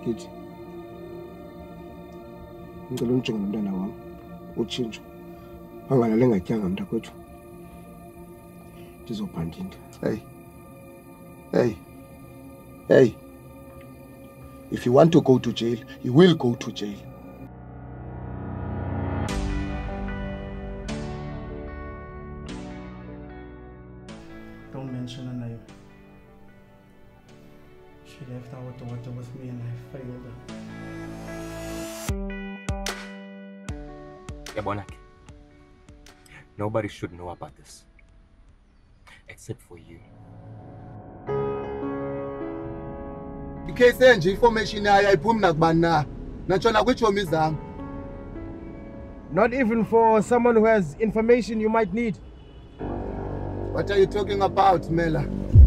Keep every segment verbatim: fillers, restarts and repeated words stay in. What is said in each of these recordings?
Kithi. Ngicela unjonge nomntana wami. Utshintsho. Angalale ngatyanga mntakwethu. Ndizobhandinda. Hey. Hey. Hey. If you want to go to jail, you will go to jail. Don't mention her name. She left our daughter with me and I failed her. Yabonake. Nobody should know about this. Except for you. Case information na Not even for someone who has information you might need. What are you talking about, Mela?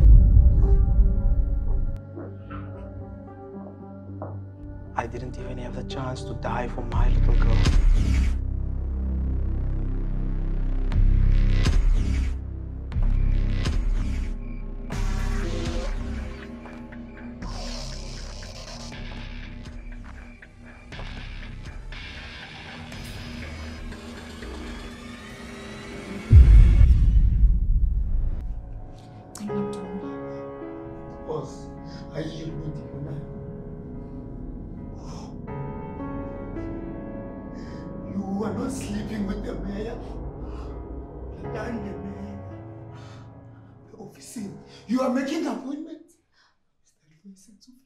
I didn't even have the chance to die for my little girl. Boss, I should be You are not sleeping with the mayor. The mayor. The officer. You are making appointments. Is that for a sense of